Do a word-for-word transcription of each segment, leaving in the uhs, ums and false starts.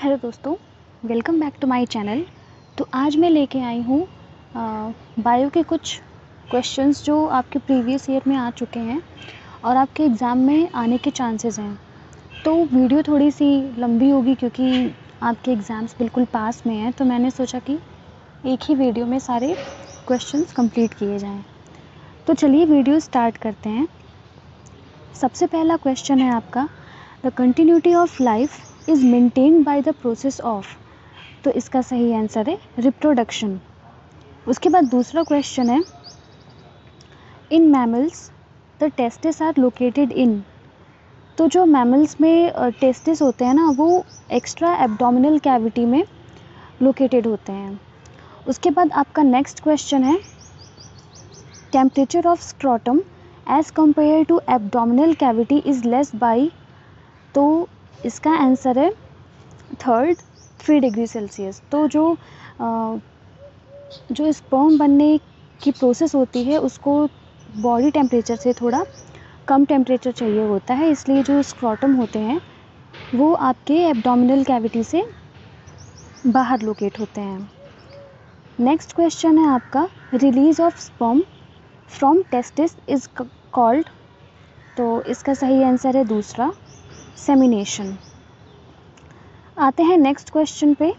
Hello दोस्तों, welcome back to my channel. तो आज मैं लेके आई हूँ बायो के कुछ क्वेश्चंस जो आपके प्रीवियस ईयर में आ चुके हैं और आपके एग्ज़ाम में आने के चांसेस हैं। तो वीडियो थोड़ी सी लंबी होगी क्योंकि आपके एग्ज़ाम्स बिल्कुल पास में हैं, तो मैंने सोचा कि एक ही वीडियो में सारे क्वेश्चंस कंप्लीट किए जाएँ। तो चलिए वीडियो स्टार्ट करते हैं। सबसे पहला क्वेश्चन है आपका, the continuity of life is maintained by the process of. तो इसका सही आंसर है रिप्रोडक्शन। उसके बाद दूसरा क्वेश्चन है, in mammals the testis are located in. तो जो मैमल्स में टेस्टिस होते हैं ना, वो एक्स्ट्रा एब्डोमिनल कैविटी में लोकेटेड होते हैं। उसके बाद आपका नेक्स्ट क्वेश्चन है, temperature of scrotum as compare to abdominal cavity is less by. तो इसका आंसर है थर्ड, थ्री डिग्री सेल्सियस। तो जो आ, जो स्पर्म बनने की प्रोसेस होती है उसको बॉडी टेम्परेचर से थोड़ा कम टेम्परेचर चाहिए होता है, इसलिए जो स्क्रोटम होते हैं वो आपके एब्डोमिनल कैविटी से बाहर लोकेट होते हैं। नेक्स्ट क्वेश्चन है आपका, release of sperm from testis is called. तो इसका सही आंसर है दूसरा, सेमिनेशन। आते हैं नेक्स्ट क्वेश्चन पे,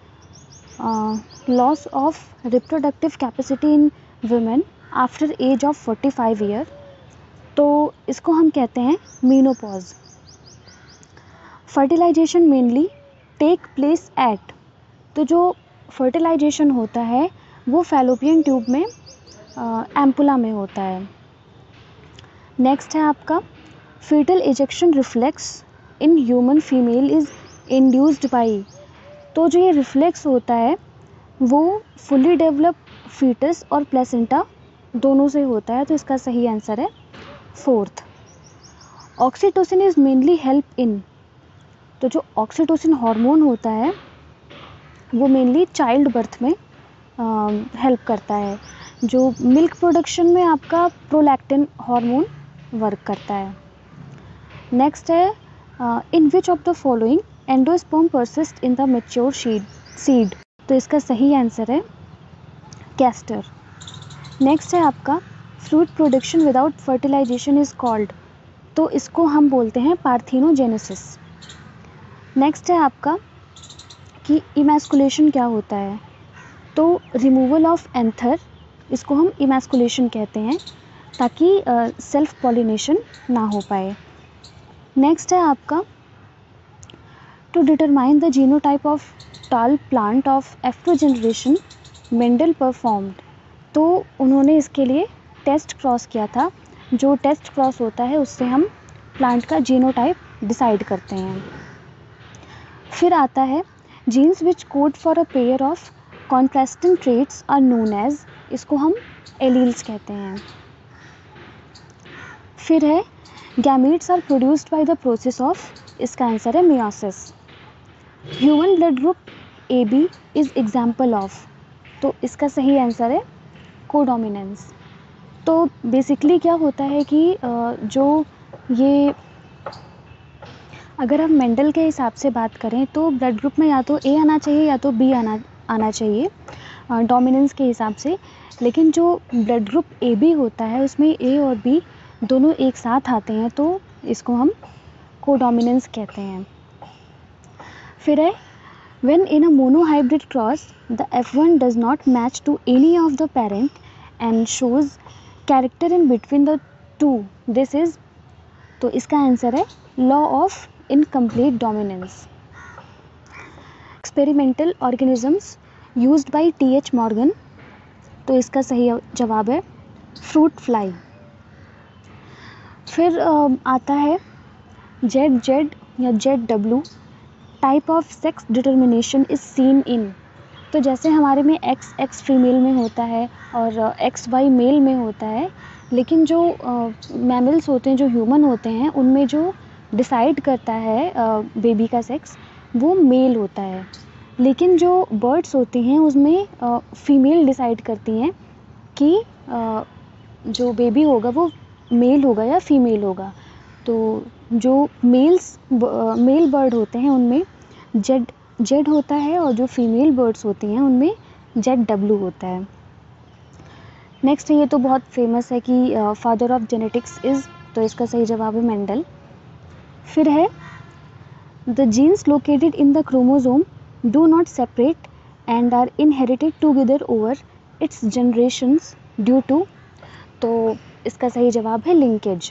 loss of reproductive capacity in women after age of forty five year. तो इसको हम कहते हैं menopause. Fertilization mainly take place at. तो जो फर्टिलाइजेशन होता है वो फैलोपियन ट्यूब में एम्पुला में होता है। नेक्स्ट है आपका, fetal ejection reflex in human female is induced by. तो जो ये रिफ्लेक्स होता है वो फुली डेवलप फीटस और प्लेसेंटा दोनों से होता है। तो इसका सही आंसर है fourth. Oxytocin is mainly help in. तो जो ऑक्सीटोसिन हार्मोन होता है वो मेनली चाइल्ड बर्थ में हेल्प करता है। जो मिल्क प्रोडक्शन में आपका प्रोलैक्टिन हार्मोन वर्क करता है। नेक्स्ट है, in which of the following endosperm persist in the mature seed. तो इसका सही आंसर है कैस्टर। नेक्स्ट है आपका, fruit production without fertilization is called. तो इसको हम बोलते हैं पार्थिनोजेनेसिस। नेक्स्ट है आपका कि इमैस्कुलेशन क्या होता है। तो रिमूवल ऑफ एंथर, इसको हम इमैस्कुलेशन कहते हैं ताकि सेल्फ पॉलिनेशन ना हो पाए। नेक्स्ट है आपका, to determine the genotype of tall plant of afro generation Mendel performed. तो उन्होंने इसके लिए टेस्ट क्रॉस किया था। जो टेस्ट क्रॉस होता है उससे हम प्लांट का जीनोटाइप डिसाइड करते हैं। फिर आता है, genes which code for a pair of contrasting traits are known as. इसको हम एलील्स कहते हैं। फिर है, gametes are produced by the process of. इसका आंसर है meiosis. Human blood group A B is example of. तो इसका सही आंसर है कोडोमिनेंस। तो बेसिकली क्या होता है कि जो ये अगर हम मेंडल के हिसाब से बात करें तो ब्लड ग्रुप में या तो ए आना चाहिए या तो बी आना आना चाहिए डोमिनेंस के हिसाब से। लेकिन जो ब्लड ग्रुप ए बी होता है उसमें ए और बी दोनों एक साथ आते हैं, तो इसको हम कोडोमिनेंस कहते हैं। फिर है, when in a monohybrid cross the F one does not match to any of the parent and shows character in between the two, this is। तो इसका आंसर है law of incomplete dominance. Experimental organisms used by T H Morgan. तो इसका सही जवाब है fruit fly. फिर आता है जेड जेड या Z W, type of sex determination is seen in. तो जैसे हमारे में एक्स एक्स फीमेल में होता है और एक्स वाई मेल में होता है, लेकिन जो मैमल्स uh, होते हैं, जो ह्यूमन होते हैं, उनमें जो डिसाइड करता है बेबी uh, का सेक्स वो मेल होता है। लेकिन जो बर्ड्स होती हैं उसमें फीमेल uh, डिसाइड करती हैं कि uh, जो बेबी होगा वो मेल होगा या फीमेल होगा। तो जो मेल्स मेल बर्ड होते हैं उनमें जेड जेड होता है और जो फीमेल बर्ड्स होती हैं उनमें जेड डब्ल्यू होता है। नेक्स्ट है, ये तो बहुत फेमस है कि फादर ऑफ जेनेटिक्स इज़, तो इसका सही जवाब है मेंडल। फिर है the genes located in the chromosome do not separate and are inherited together over its generations due to, तो इसका सही जवाब है लिंकेज।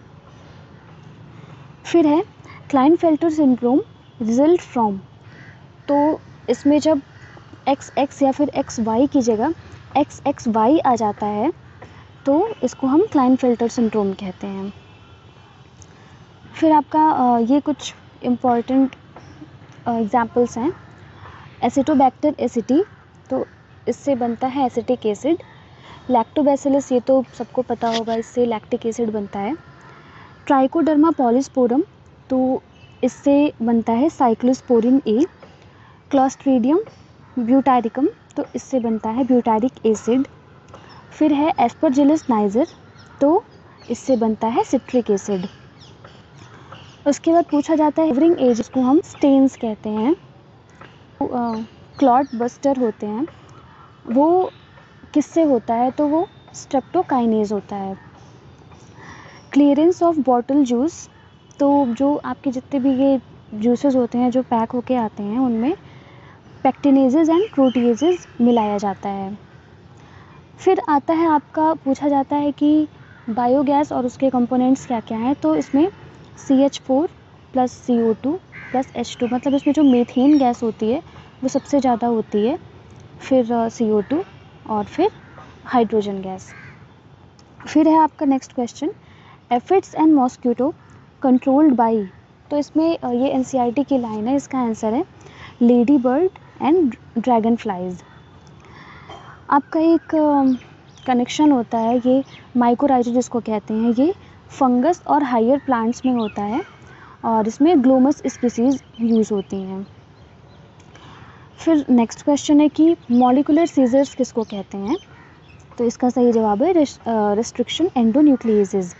फिर है क्लाइनफेल्टर सिंड्रोम रिजल्ट फ्रॉम, तो इसमें जब एक्स एक्स या फिर एक्स वाई की जगह एक्स एक्स वाई आ जाता है तो इसको हम क्लाइनफेल्टर सिंड्रोम कहते हैं। फिर आपका अ, ये कुछ इम्पॉर्टेंट एग्जाम्पल्स हैं। एसिटोबैक्टर एसिटी, तो इससे बनता है एसिटिक एसिड। लैक्टोबैसिलस, ये तो सबको पता होगा, इससे लैक्टिक एसिड बनता है। ट्राइकोडर्मा पॉलीस्पोरम, तो इससे बनता है साइक्लोस्पोरिन ए। क्लॉस्ट्रीडियम ब्यूटारिकम, तो इससे बनता है ब्यूटारिक एसिड। फिर है एस्परजिलस नाइजर, तो इससे बनता है सिट्रिक एसिड। उसके बाद पूछा जाता है एवरिंग एज, इसको हम स्टेन्स कहते हैं। क्लॉट बस्टर होते हैं, वो किससे होता है, तो वो स्ट्रेप्टोकाइनेज होता है। क्लियरेंस ऑफ बॉटल जूस, तो जो आपके जितने भी ये जूसेस होते हैं जो पैक होके आते हैं उनमें पेक्टिनेजेस एंड प्रोटीजेस मिलाया जाता है। फिर आता है आपका, पूछा जाता है कि बायोगैस और उसके कंपोनेंट्स क्या क्या हैं, तो इसमें C H four plus C O two plus H two, मतलब इसमें जो मीथेन गैस होती है वो सबसे ज़्यादा होती है, फिर सी ओ टू और फिर हाइड्रोजन गैस। फिर है आपका next question, aphids and mosquito controlled by, तो इसमें अ, ये N C E R T की लाइन है, इसका आंसर है lady bird and dragon flies. आपका एक कनेक्शन होता है, ये माइकोराइजो जिसको कहते हैं, ये फंगस और हायर प्लांट्स में होता है और इसमें ग्लोमस स्पीसीज यूज़ होती हैं। फिर नेक्स्ट क्वेश्चन है कि मॉलिकुलर सीजर्स किसको कहते हैं, तो इसका सही जवाब है रेस्ट्रिक्शन एंडोन्यूक्लियेसेस।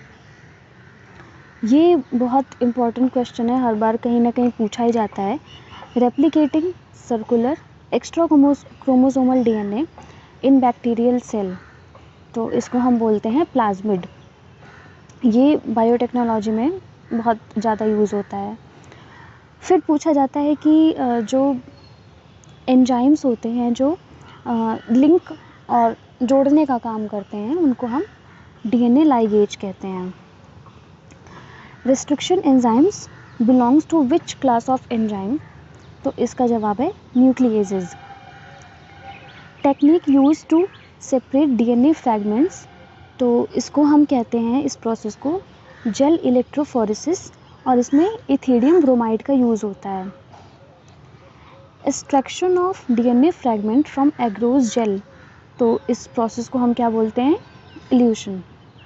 ये बहुत इंपॉर्टेंट क्वेश्चन है, हर बार कहीं ना कहीं पूछा ही जाता है। Replicating circular extra chromosomal DNA in bacterial cell, तो इसको हम बोलते हैं प्लाज्मिड। ये बायोटेक्नोलॉजी में बहुत ज़्यादा यूज़ होता है। फिर पूछा जाता है कि जो एंजाइम्स होते हैं जो लिंक और जोड़ने का काम करते हैं उनको हम डीएनए लाइगेज कहते हैं। Restriction enzymes belongs to which class of enzyme, तो इसका जवाब है nucleases. Technique use to separate DNA fragments, तो इसको हम कहते हैं, इस प्रोसेस को जेल इलेक्ट्रोफोरेसिस, और इसमें इथिडियम ब्रोमाइड का यूज़ होता है। Extraction of DNA fragment from agarose gel, तो इस प्रोसेस को हम क्या बोलते हैं, elution.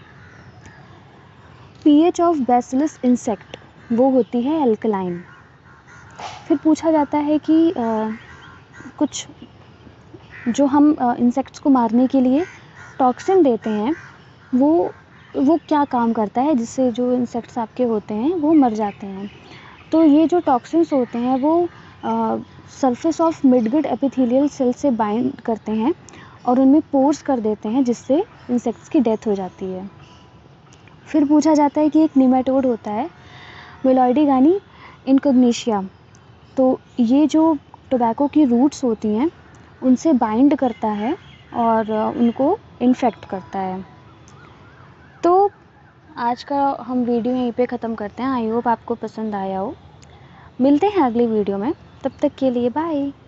PH of bacillus insect, वो होती है एल्कलाइन। फिर पूछा जाता है कि आ, कुछ जो हम इंसेक्ट्स को मारने के लिए टॉक्सिन देते हैं, वो वो क्या काम करता है जिससे जो इंसेक्ट्स आपके होते हैं वो मर जाते हैं। तो ये जो टॉक्सिन्स होते हैं वो surface of midgut epithelial cell से बाइंड करते हैं और उनमें पोर्स कर देते हैं, जिससे इंसेक्ट्स की डेथ हो जाती है। फिर पूछा जाता है कि एक निमेटोड होता है वेलोइडिगानी इनकोग्निशिया, तो ये जो टोबैको की रूट्स होती हैं उनसे बाइंड करता है और उनको इन्फेक्ट करता है। तो आज का हम वीडियो यहीं पे ख़त्म करते हैं। आई होप आपको पसंद आया हो। मिलते हैं अगली वीडियो में, तब तक के लिए बाय।